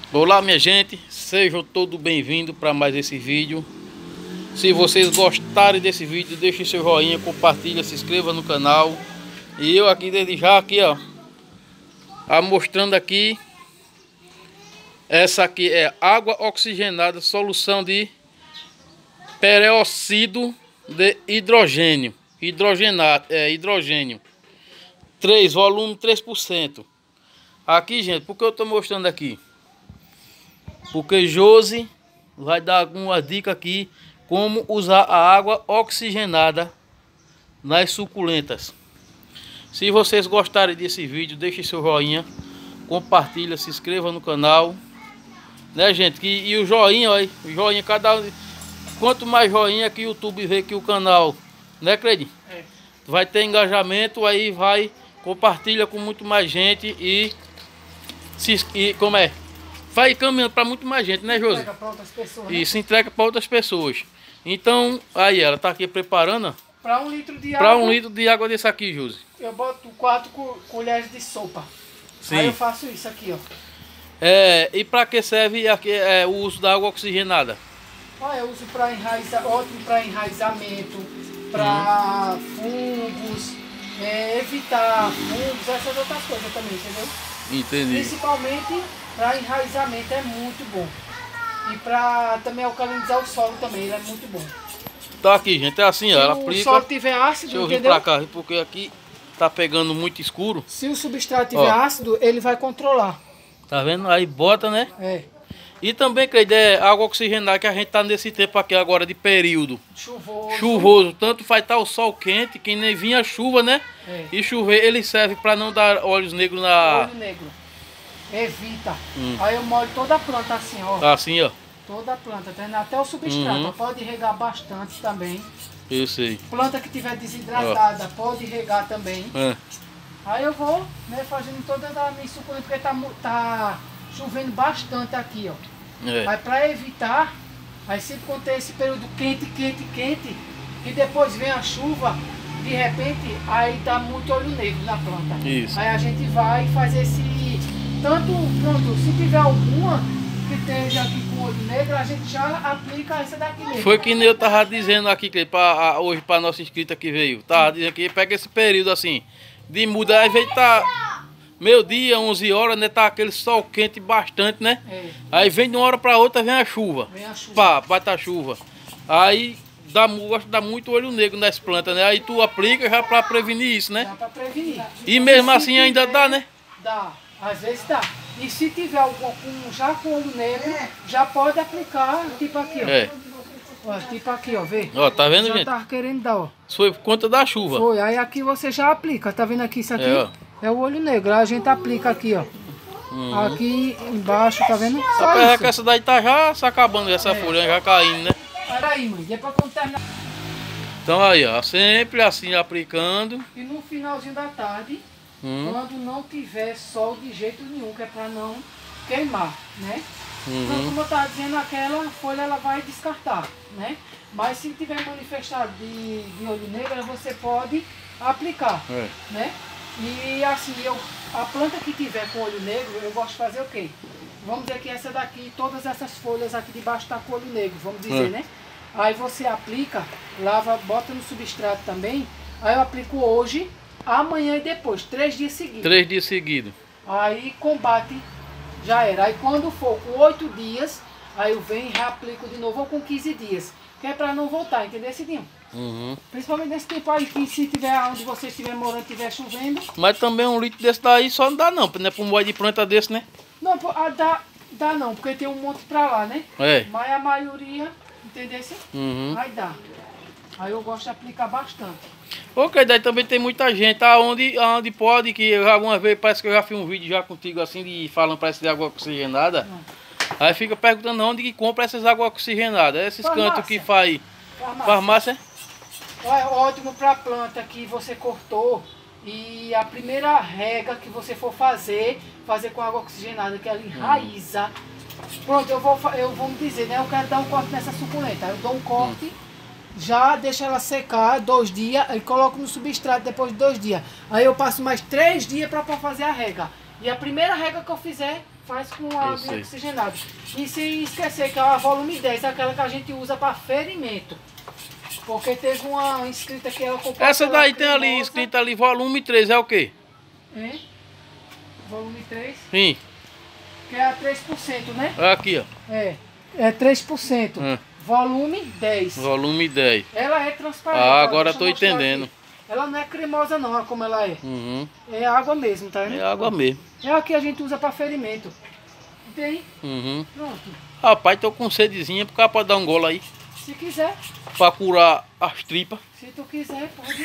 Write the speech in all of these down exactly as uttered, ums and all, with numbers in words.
Olá minha gente, sejam todos bem-vindos para mais esse vídeo. Se vocês gostarem desse vídeo, deixem seu joinha, compartilha, se inscreva no canal. E eu aqui desde já aqui ó, a mostrando aqui, essa aqui é água oxigenada, solução de peróxido de hidrogênio, hidrogenado, é hidrogênio, três, volume três por cento. Aqui gente, por que eu estou mostrando aqui? Porque Josi vai dar algumas dicas aqui como usar a água oxigenada nas suculentas. Se vocês gostarem desse vídeo, deixe seu joinha, compartilha, se inscreva no canal, né gente? Que, e o joinha, ó, o joinha, cada quanto mais joinha que o YouTube vê que o canal, né Cleitinho? É. Vai ter engajamento, aí vai, compartilha com muito mais gente e, se, e como é? Vai caminhando para muito mais gente, né, Josi? Entrega para outras pessoas. Isso, né? Entrega para outras pessoas. Então, aí ela tá aqui preparando. Para um litro de água. Para um litro de água desse aqui, Josi. Eu boto quatro colheres de sopa. Sim. Aí eu faço isso aqui, ó. É, e para que serve aqui, é, o uso da água oxigenada? Ah, eu uso para enraizar, ótimo para enraizamento, para hum. fungos, é, evitar fungos, essas outras coisas também, entendeu? Entendi. Principalmente para enraizamento é muito bom. E para também alcalinizar o solo também, ele é muito bom. Tá aqui, gente, é assim, ó, ela aplica. Se o solo tiver ácido, deixa eu entendeu? vir pra cá, porque aqui tá pegando muito escuro. Se o substrato tiver ó. ácido, ele vai controlar. Tá vendo? Aí bota, né? É. E também, que é água oxigenada, que a gente tá nesse tempo aqui agora de período chuvoso. Chuvoso. Tanto vai estar tá o sol quente, que nem vinha a chuva, né? É. E chover, ele serve para não dar olhos negros na... Olho negro. Evita. Hum. Aí eu molho toda a planta assim, ó. Assim, ó. Toda a planta, até o substrato. Uhum. Pode regar bastante também. Isso aí. Planta que tiver desidratada, ó. Pode regar também. É. Aí eu vou, né, fazendo toda a minha suculenta, porque tá, tá chovendo bastante aqui, ó. É. Aí para evitar, aí sempre quando tem esse período quente, quente, quente, e depois vem a chuva, de repente, aí tá muito olho negro na planta. Isso. Aí a gente vai fazer esse... Tanto, pronto, se tiver alguma que esteja aqui com olho negro, a gente já aplica essa daqui mesmo. Foi que nem eu tava dizendo aqui, que pra, hoje para nossa inscrita que veio. Tava dizendo que pega esse período assim, de muda, aí vem tá meio dia, onze horas, né? Tá aquele sol quente bastante, né? É. Aí vem de uma hora para outra, vem a chuva. Vem a chuva. Pá, bate a chuva. Aí dá, dá muito olho negro nas plantas, né? Aí tu aplica já para prevenir isso, né? Dá para prevenir. E mesmo e assim tiver, ainda dá, né? Dá. Às vezes dá. E se tiver algum já com olho negro, já pode aplicar, tipo aqui, ó. É. Ó, tipo aqui, ó, vê. Ó, tá vendo, já gente? Já tá querendo dar, ó. Foi por conta da chuva. Foi, aí aqui você já aplica, tá vendo aqui isso aqui? É, é o olho negro, aí a gente aplica aqui, ó. Uhum. Aqui embaixo, tá vendo? Só apesar isso. Que essa daí tá já se acabando, essa é. folha já caindo, né? Peraí, mãe, depois quando terminar. Então aí, ó, sempre assim aplicando. E no finalzinho da tarde, hum. quando não tiver sol de jeito nenhum, que é pra não queimar, né? Uhum. Então, como eu estava dizendo, aquela folha ela vai descartar, né? Mas se tiver manifestado de, de olho negro, você pode aplicar, é. né? E assim, eu, a planta que tiver com olho negro, eu gosto de fazer o quê? Vamos dizer que essa daqui, todas essas folhas aqui de baixo tá com olho negro, vamos dizer, é. né? Aí você aplica, lava, bota no substrato também, aí eu aplico hoje, amanhã e depois, três dias seguidos. Três dias seguidos. Aí combate, já era. Aí quando for com oito dias, aí eu venho e reaplico de novo, ou com quinze dias. Que é pra não voltar, entendeu, Cidinho? Uhum. Principalmente nesse tempo aí, que se tiver onde você estiver morando, estiver chovendo. Mas também um litro desse daí só não dá não, né? Pra um molho de planta desse, né? Não, ah, dá, dá não, porque tem um monte pra lá, né? É. Mas a maioria, entendeu? Uhum. Aí dá. Aí eu gosto de aplicar bastante. Ok, daí também tem muita gente aonde, aonde pode, que eu alguma vez parece que eu já fiz um vídeo já contigo assim, de falando para essa de água oxigenada. Hum. Aí fica perguntando onde que compra essas águas oxigenadas. Esses farmácia. Cantos que faz farmácia. farmácia. É ótimo para planta que você cortou e a primeira rega que você for fazer, fazer com água oxigenada, que ela enraiza. Hum. Pronto, eu vou, eu vou dizer, né? Eu quero dar um corte nessa suculenta. Eu dou um corte. Hum. Já deixa ela secar dois dias e coloco no substrato depois de dois dias. Aí eu passo mais três dias para fazer a rega. E a primeira rega que eu fizer, faz com água oxigenada. E sem esquecer que é a volume dez, aquela que a gente usa para ferimento. Porque teve uma inscrita que ela comprou. Essa daí tem ali, escrita ali, volume três, é o quê? Hein? Volume três? Sim. Que é a três por cento, né? Aqui, ó. É, é três por cento. Hum. Volume dez. Volume dez. Ela é transparente. Ah, agora eu tô entendendo. Aqui. Ela não é cremosa não, olha como ela é. Uhum. É água mesmo, tá vendo? É água mesmo. É a que a gente usa para ferimento. Tem? Uhum. Pronto. Rapaz, tô com sedezinha, porque ela pode dar um golo aí. Se quiser. Pra curar as tripas. Se tu quiser, pode.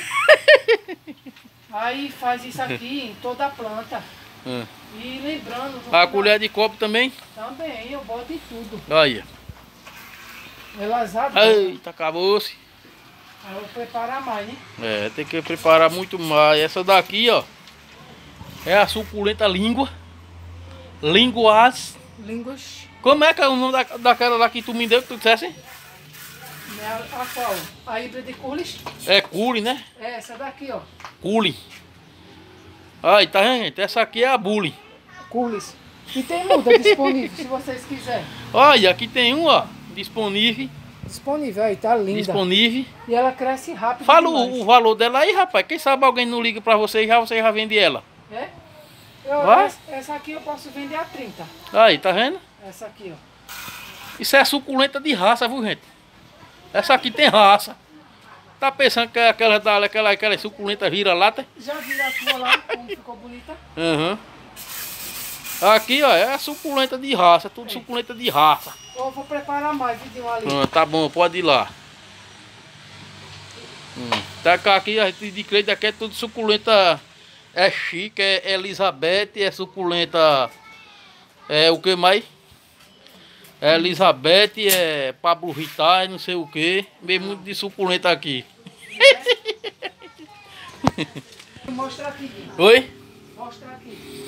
Aí faz isso aqui em toda a planta. Hum. E lembrando... A colher de copo também? Também, eu boto em tudo. Olha. Elas adoram. Eita, acabou-se. Aí eu vou preparar mais, né? É, tem que preparar muito mais. Essa daqui, ó, é a suculenta língua. Linguas. Línguas. Como é que é o nome da, daquela lá que tu me deu, que tu dissesse? A, a qual? A híbrida de Culis? É Culi, né? É, essa daqui, ó. Culi. Aí, tá vendo, gente? Essa aqui é a Bully. Culis. E tem muda disponível, se vocês quiserem. Olha, aqui tem um, ó, disponível. Disponível, aí, tá linda. Disponível. E ela cresce rápido. Fala o, o valor dela aí, rapaz. Quem sabe alguém não liga pra você e já você já vende ela. É? Eu, essa, essa aqui eu posso vender a trinta. Aí, tá vendo? Essa aqui, ó. Isso é suculenta de raça, viu, gente? Essa aqui tem raça. Tá pensando que aquela, aquela, aquela suculenta vira-lata? Já viram a tua lá, como ficou bonita? Uhum. Aqui, ó, é a suculenta de raça, tudo é. Suculenta de raça. Eu vou preparar mais, vidinho ali. Ah, tá bom, pode ir lá. Hum. Tá aqui, a gente de crédito aqui é tudo suculenta. É chique, é Elizabeth, é suculenta. É o que mais? É Elizabeth, é Pablo Vittar, não sei o que. Vem muito de suculenta aqui. Mostra aqui. Oi? Mostra aqui.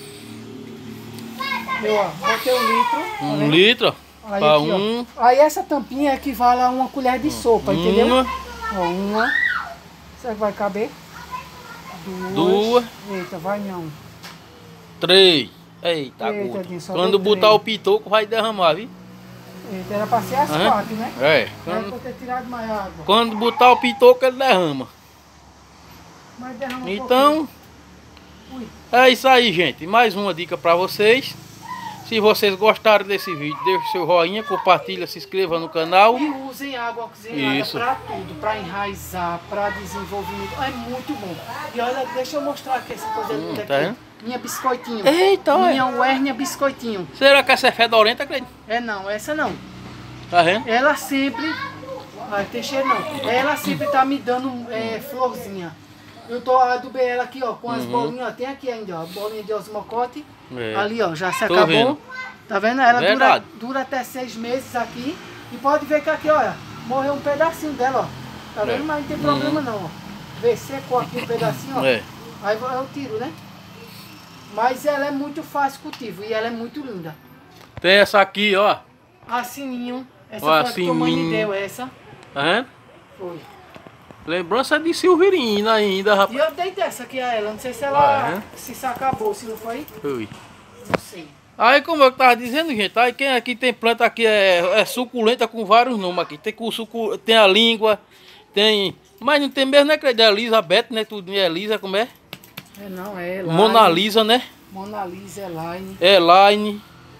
Eu, ó, botei um litro. Um tá litro? Aí, pra aqui, um. Ó. Aí essa tampinha equivale a uma colher de sopa, uma. entendeu? Ó, uma. Será que vai caber? Duas. Duas. Eita, vai não. Três. Eita, Eita Dinho, quando botar três. O pitoco vai derramar, viu? Eita, era pra ser as uhum. quatro, né? É. Quando... Era pra ter tirado mais água. Quando botar o pitoco ele derrama. Mas derrama um então, é isso aí, gente. Mais uma dica pra vocês. Se vocês gostaram desse vídeo, deixe seu joinha, compartilha, se inscreva no canal. E usem água oxigenada Isso. para tudo, para enraizar, para desenvolvimento. É muito bom. E olha, deixa eu mostrar aqui essa coisa hum, linda tá aqui. Minha biscoitinho. Eita, Minha Wernia biscoitinho. Será que essa é fedorenta, acredito? É não, essa não. Tá vendo? Ela sempre... Ai, tem cheiro não. Ela sempre tá me dando é, florzinha. Eu tô adubei ela aqui, ó, com as uhum. bolinhas, ó. Tem aqui ainda, ó, bolinha de osmocote. É. Ali, ó, já se tô acabou. Vendo. Tá vendo? Ela dura, dura até seis meses aqui. E pode ver que aqui, olha, morreu um pedacinho dela, ó. Tá vendo? É. Mas não tem problema uhum. não, ó. Vê, secou aqui um pedacinho, ó. É. Aí eu tiro, né? Mas ela é muito fácil cultivo e ela é muito linda. Tem essa aqui, ó. A sininho. Essa ó, foi a que tua mãe me deu, essa. Tá vendo? Foi. Lembrança de Silverina ainda, rapaz. E eu dei dessa aqui a ela, não sei se ela ah, é? se, se acabou, se não foi? Foi. Não sei. Aí como eu tava dizendo, gente, aí quem aqui tem planta aqui é, é suculenta com vários nomes aqui. Tem, com sucul... tem a língua, tem... Mas não tem mesmo, né, que é Elizabeth, né? Tudo é Elisa, como é? É não, é Elaine. Mona Lisa, né? Mona Lisa, Elaine. Elaine.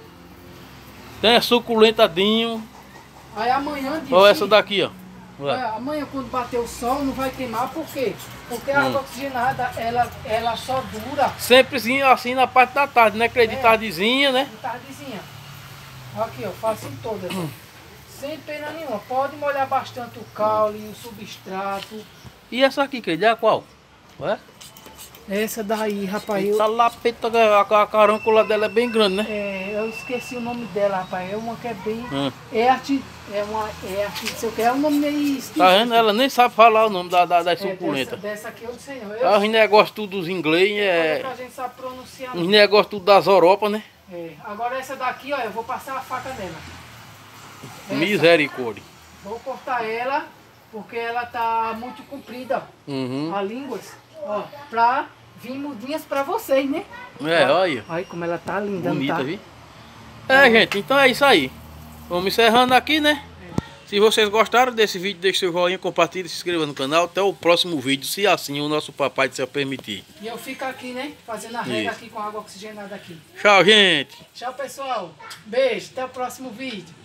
Tem a suculentadinho. Aí amanhã... Olha essa daqui, ó. Olha, amanhã quando bater o sol não vai queimar, por quê? Porque a hum. água oxigenada, ela, ela só dura... Sempre assim, assim na parte da tarde, né? Que de é, tardezinha, né? De tardezinha. Aqui, ó, faço em todas, hum. Sem pena nenhuma. Pode molhar bastante o caule, o substrato. E essa aqui, que é qual? Ué? Essa daí, rapaz. Eu... Essa lapeta, a, a carâncula dela é bem grande, né? É, eu esqueci o nome dela, rapaz. É uma que é bem... Hum. É arte... É uma... É arte... Não sei o que. É um nome meio esquisito. Tá vendo? Ela nem sabe falar o nome da, da, das suculentas. É, dessa, dessa aqui eu não sei não. Eu... Os negócios tudo dos inglês, é... A gente sabe pronunciar. Os negócios tudo das Europa, né? É. Agora essa daqui, ó, eu vou passar a faca nela. Essa. Misericórdia. Vou cortar ela, porque ela tá muito comprida, uhum. a língua, ó, pra vir mudinhas pra vocês, né? É, ó, olha. Olha como ela tá linda, bonita, não tá? Viu? É, gente, então é isso aí. Vamos encerrando aqui, né? É. Se vocês gostaram desse vídeo, deixe seu joinha, compartilhe, se inscreva no canal. Até o próximo vídeo, se assim o nosso papai do céu permitir. E eu fico aqui, né? Fazendo a rega aqui com água oxigenada aqui. Tchau, gente. Tchau, pessoal. Beijo. Até o próximo vídeo.